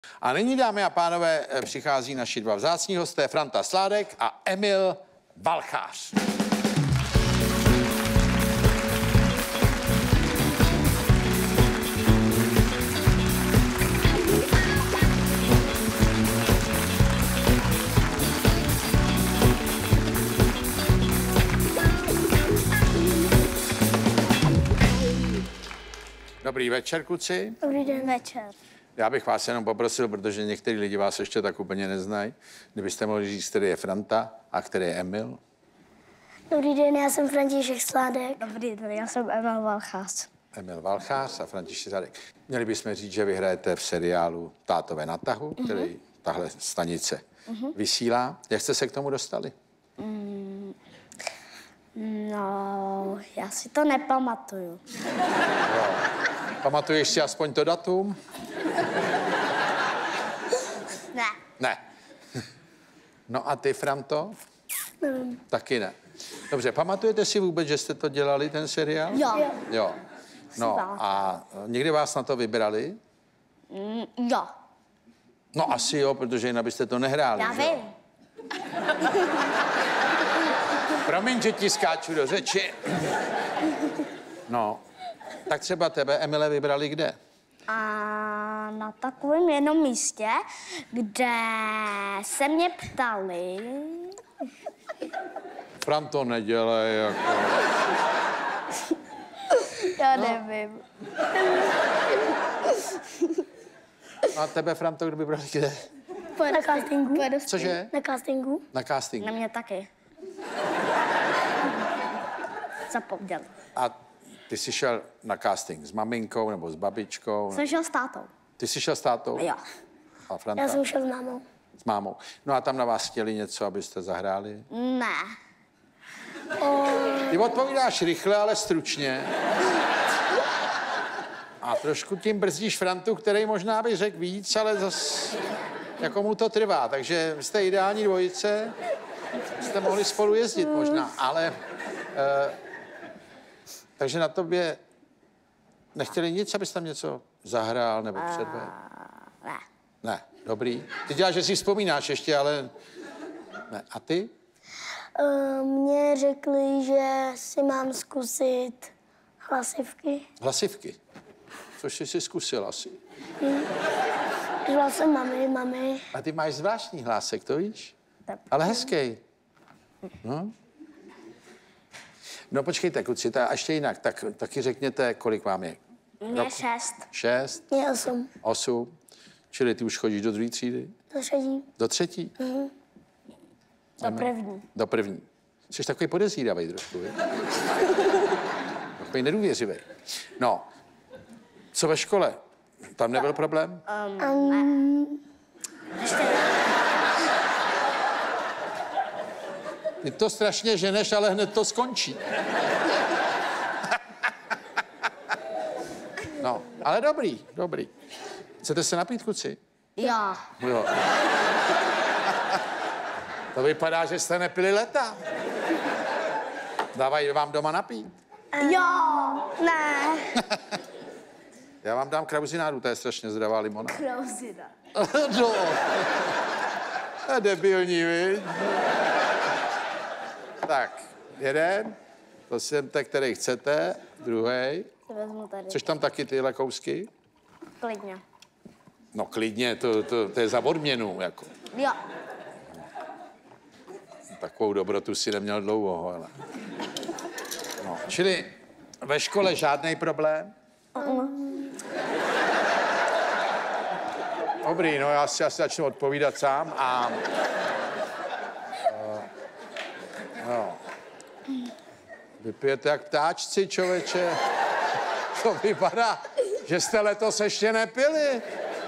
A nyní, dámy a pánové, přichází naši dva vzácní hosté, Franta Sládek a Emil Valchář. Dobrý večer, kluci. Dobrý den, večer. Já bych vás jenom poprosil, protože některý lidi vás ještě tak úplně neznají, kdybyste mohli říct, který je Franta a který je Emil. Dobrý den, já jsem František Sládek. Dobrý den, já jsem Emil Valchář. Emil Valchář a František Sládek. Měli bychom říct, že vy hrajete v seriálu Tátové na tahu, který tahle stanice vysílá. Jak jste se k tomu dostali? No, já si to nepamatuju. Jo. Pamatuješ si aspoň to datum? Ne. Ne. No a ty, Franto? Taky ne. Dobře, pamatujete si vůbec, že jste to dělali, ten seriál? Jo. Jo. No a někdy vás na to vybrali? Jo. No asi jo, protože jinak byste to nehráli. Já že jo? vím. Promiň, že ti skáču do řeči. No, tak třeba tebe, Emile, vybrali kde? A na takovém jednom místě, kde se mě ptali... Franto, nedělej, jako... Já nevím. A tebe, Franto, kdo vybrali kde? Na castingu. Cože? Na castingu. Na casting. Na mě taky. Zapomněl. A ty jsi šel na casting s maminkou nebo s babičkou? Jsem šel s tátou. Ty jsi šel s tátou? Jo. A Franta? Já jsem šel s mámou. S mámou. No a tam na vás chtěli něco, abyste zahráli? Ne. Ty odpovídáš rychle, ale stručně. A trošku tím brzdíš Frantu, který možná by řekl víc, ale zas jako mu to trvá. Takže jste ideální dvojice, jste mohli spolu jezdit možná, ale... takže na tobě nechtěli nic, abyste tam něco zahrál nebo předvedl? Ne. Ne, dobrý. Ty děláš, že si vzpomínáš ještě, ale... Ne. A ty? Mně řekli, že si mám zkusit hlasivky. Hlasivky. Což jsi si zkusil asi. Řvala jsem mami. A ty máš zvláštní hlásek, to víš? Ale hezký. No. No počkejte, kluci, a ještě jinak, tak taky řekněte, kolik vám je. Mně 6. 6, Mě 8. 8, čili ty už chodíš do druhé třídy? Do třetí. Do třetí? Do první. Do první. Jsi takový podezíravý trošku, je? Takový nedůvěřivý. No, co ve škole? Tam nebyl problém? Ty to strašně ženeš, ale hned to skončí. No, ale dobrý. Chcete se napít, kluci? Jo. Jo. To vypadá, že jste nepili leta. Dávají vám doma napít. Jo. Ne. Já vám dám krauzinádu, to je strašně zdravá limona. Krauzina. No. To je debilní, viď? Tak, jeden, to jsem ten, který chcete, druhý. Vezmu tady. Což tam taky tyhle kousky? Klidně. No klidně, to je za odměnu, jako. Jo. Takovou dobrotu si neměl dlouho, ale. No, čili ve škole žádný problém? Dobrý, no já si asi začnu odpovídat sám a... no. Vy pijete jak ptáčci, člověče. To vypadá, že jste letos ještě nepili.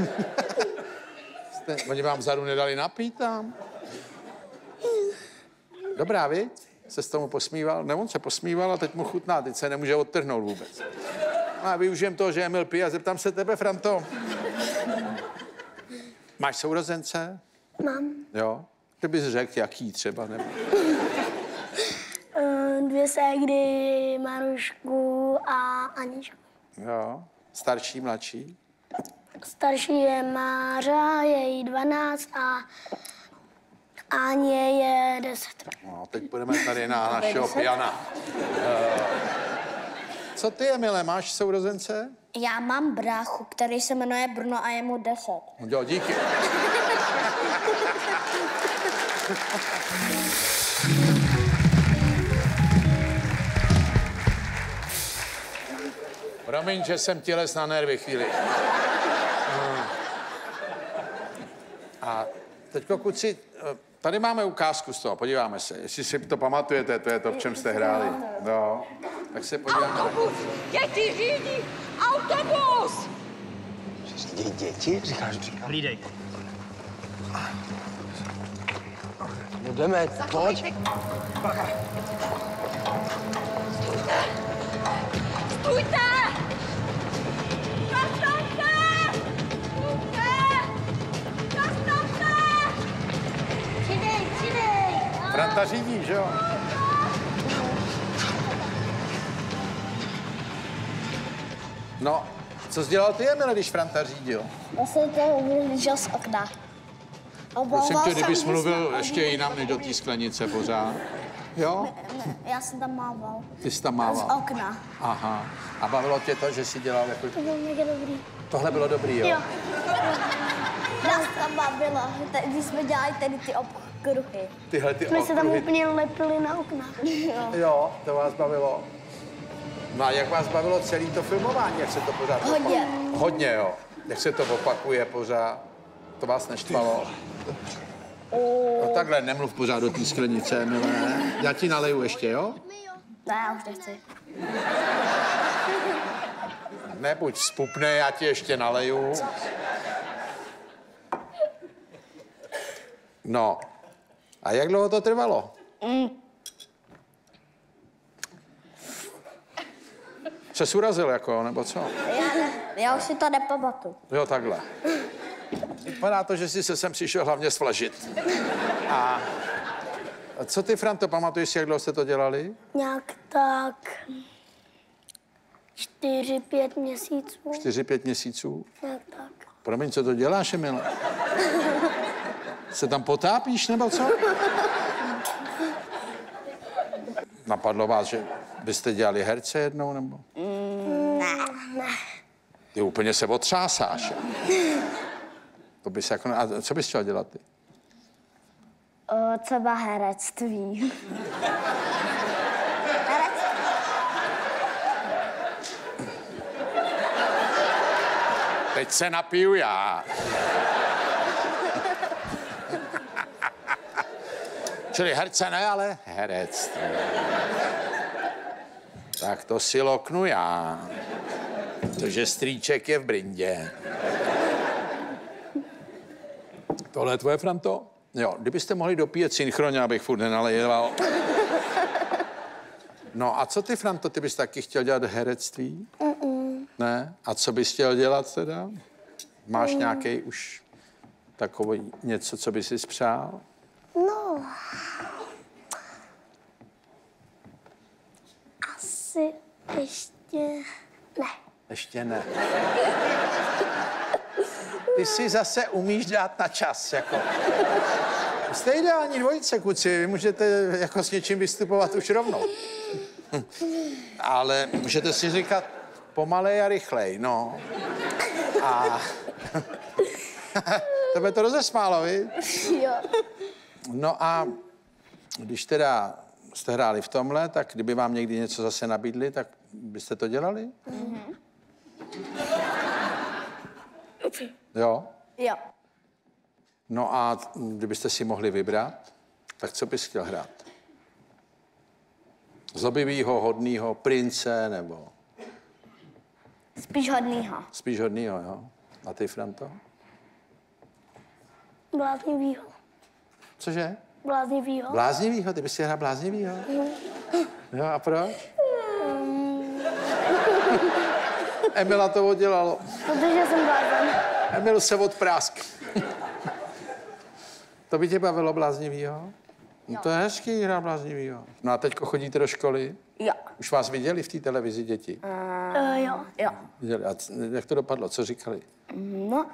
Oni vám vzadu nedali napít tam. Dobrá, vy? Se s tomu posmíval? Ne, on se posmíval a teď mu chutná, teď se nemůže odtrhnout vůbec. No a využijem toho, že Emil pije a zeptám se tebe, Franto. Máš sourozence? Mám. Jo? Ty bys řekl, jaký třeba, nebo... 2 ségry, Marušku a Aničku. Jo? Starší, mladší? Starší je Mára, je jí 12 a Áně je 10. No, teď půjdeme tady na našeho piana. Co ty, Emile, máš sourozence? Já mám bráchu, který se jmenuje Bruno a je mu 10. Jo, díky. Promiň, že jsem ti les na nervy chvíli. A teďko, kluci, tady máme ukázku z toho, podíváme se. Jestli si to pamatujete, to je to, v čem jste hráli. No, tak se podíváme. Autobus! Děti řídí! Autobus! Děti? Říkáš? Hlídej. No jdeme, pojď. Stůjte! Zastavte! Stůjte! Zastavte! Přidej! Franta řídí, že jo? No, co jsi dělal ty, Emile, když Franta řídil? Já jsem to vyhlížel z okna. Prosím tě, kdybys mluvil ještě jinam než do té sklenice pořád. Jo? Já jsem tam mával. Ty jsi tam Z mával. okna. Aha. A bavilo tě to, že jsi dělal jako... To bylo mega dobrý. Tohle bylo dobrý, jo? Nás tam bavilo, když jsme dělali tady ty okruhy. Tyhle ty My se tam okruhy. úplně lepili na okna. Jo, to vás bavilo. No a jak vás bavilo celé to filmování, jak se to pořád Hodně. opakuje? Hodně, jo. Jak se to opakuje pořád. To vás neštvalo? No takhle, nemluv pořád do té sklenice, milé. Já ti naleju ještě, jo? Ne, já už nechci. Nebuď vzpupnej, já ti ještě naleju. No. A jak dlouho to trvalo? Se jsi urazil, jako, nebo co? Já už si to nepamatuju. Jo, takhle. Vypadá to, že jsi se sem přišel hlavně svlažit. A co ty, Franto, pamatuješ si, jak dlouho jste to dělali? Nějak tak 4-5 měsíců. 4-5 měsíců? Nějak tak. Promiň, co to děláš, Emile? Se tam potápíš, nebo co? Napadlo vás, že byste dělali herce jednou, nebo? Ne. Ty úplně se otřásáš. To bys jako... A co bys chtěl dělat ty? Třeba herectví. Teď se napiju já. Čili herce ne, ale herectví. Tak to si loknu já. Protože strýček je v brindě. Tohle je tvoje, Franto? Jo, kdybyste mohli dopíjet synchronně, abych furt nenalejeval. No a co ty, Franto, ty bys taky chtěl dělat herectví? Ne? A co bys chtěl dělat teda? Máš nějaký už takový něco, co bys si spřál? No. Asi ještě ne. Ještě ne. Ty si zase umíš dát na čas, jako. Jste ideální dvojice, kluci, vy můžete jako s něčím vystupovat už rovnou. Ale můžete si říkat pomalej a rychlej, no. A tebe to rozesmálo, vy? Jo. No a když teda jste hráli v tomhle, tak kdyby vám někdy něco zase nabídli, tak byste to dělali? Jo? Jo. No a kdybyste si mohli vybrat, tak co bys chtěl hrát? Zlobivýho, hodnýho, prince, nebo Spíš hodnýho. spíš hodnýho, jo? A ty, Franto? Bláznivýho. Cože? Bláznivýho. Bláznivýho? Ty bys si hrál bláznivýho? Jo, a proč? Emila to udělalo. Protože jsem blázen. Emil se odprásk. To by tě bavilo bláznivýho? No to je hezký, hrát bláznivýho. No a teďko chodíte do školy? Jo. Už vás viděli v té televizi děti? Jo. Jo. Viděli. A jak to dopadlo? Co říkali? No.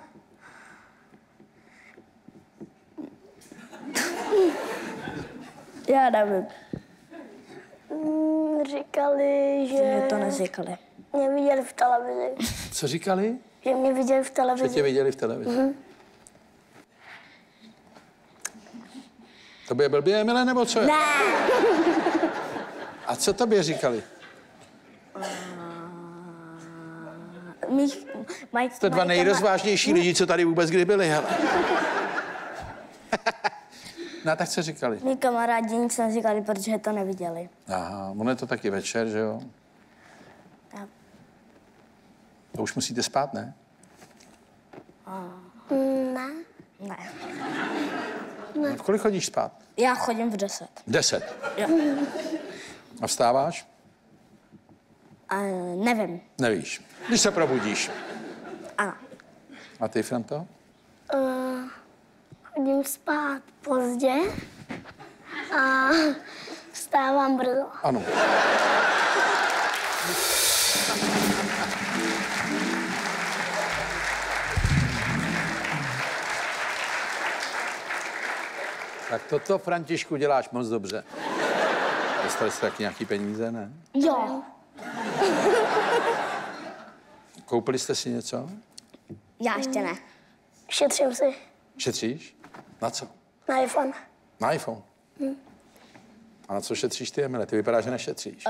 Já nevím. Říkali, že Mě to neříkali. mě viděli v televizi. Co říkali? Že mě viděli v Že tě televizi. viděli v televizi. To je blbě, Emile, nebo co je? Ne. A co tobě říkali? To dva nejrozvážnější lidi, co tady vůbec kdy byli, hele. No tak co říkali? Mí kamarádi nic neříkali, protože to neviděli. Aha, ono je to taky večer, že jo? Tak. To už musíte spát, ne? Ne. Ne. No, v kolik chodíš spát? Já chodím v 10. 10. Jo. A vstáváš? A nevím. Nevíš. Když se probudíš. Ano. A ty, Franto? Chodím spát pozdě a vstávám brzo. Ano. Tak toto, Františku, děláš moc dobře. Dostali jste taky nějaký peníze, ne? Jo. Koupili jste si něco? Já ještě ne. Šetřím si Šetříš? Na co? na iPhone. Na iPhone. A na co šetříš ty, Emile? Ty vypadá, že nešetříš.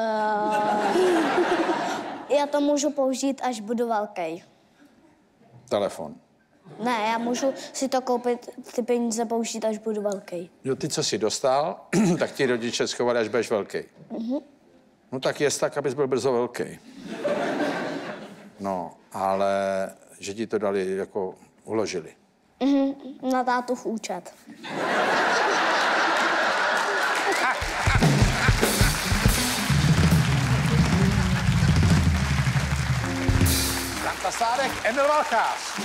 Já to můžu použít, až budu velký. Telefon. Ne, já můžu si to koupit, ty peníze použít, až budu velký. Jo, ty, co jsi dostal, tak ti rodiče schovali, až budeš velký. No tak jest tak, abys byl brzo velký. No, ale že ti to dali, jako uložili. Na tátův účet. Franta Sádek, Emil Valchář.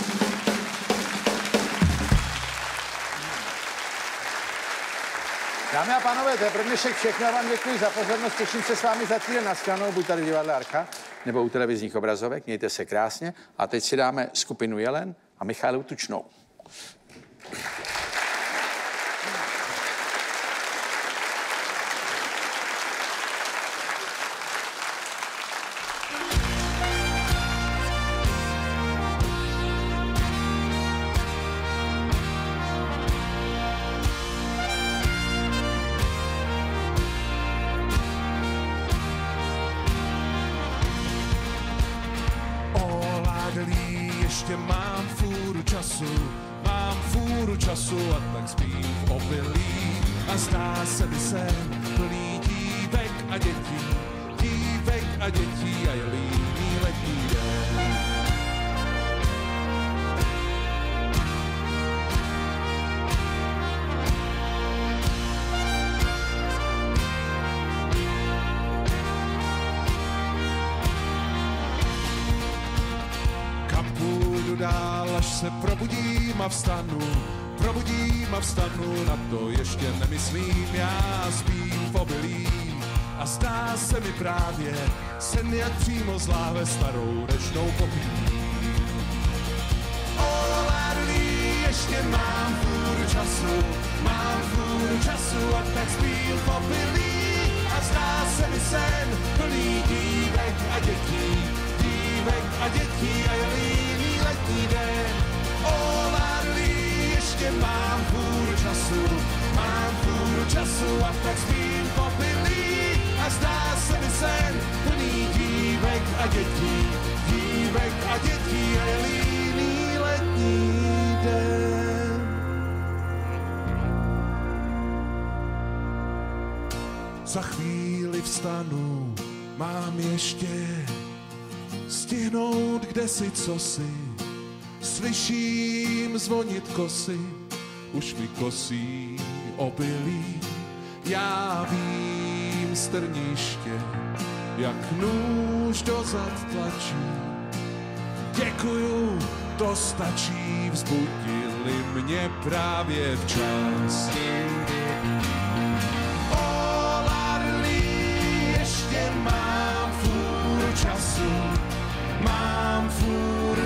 Dámy a pánové, to je pro dnešek všechno. Já vám děkuji za pozornost. Těším se s vámi za týden na shledanou, buď tady v divadle Arka, nebo u televizních obrazovek. Mějte se krásně. A teď si dáme skupinu Jelen a Michálu Tučnou. Ještě mám fůru času a tak spím v obilí. A zdá se mi sen plný dívek a dětí a je líný letní den. Dál, až se probudím a vstanu, na to ještě nemyslím, já spím v obilí. A zdá se mi právě sen, jak přímo z láhve starou dešnou popím. O ládlí, ještě mám fůru času a tak spím v obilí. A zdá se mi sen plný dívek a dětí a je líný letní den. O ládlí, ještě mám fůru času a tak spím v obilí. A zdá se mi sen plný dívek a dětí a je líný letní den. Za chvíli vstanu, mám ještě stihnout kdesi cosi. Slyším zvonit kosy, už mi kosí obilí. Já vím strniště, jak nůž dozad tlačí. Děkuju, to stačí, vzbudili mě právě včas. O ládlí, ještě mám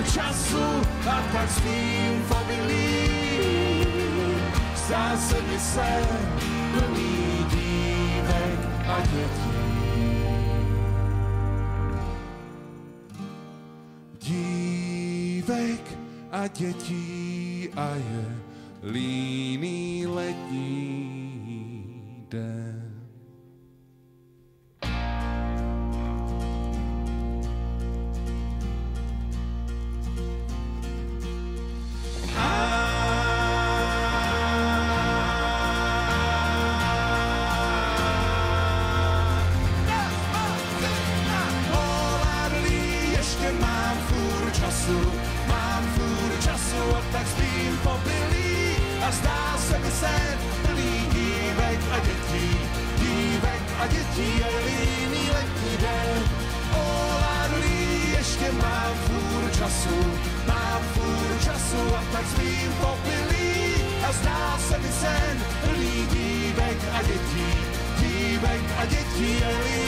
času a tak spím v obilí. Zdá se mi sen plný dívek a dětí. Dívek a dětí a je líný letní den. Mám furt času a tak spím v obilí a zdá se mi sen plný dívek a dětí a líný letní den. Oládlí, ještě mám furt času a tak spím v obilí a zdá se mi sen plný dívek a dětí a líný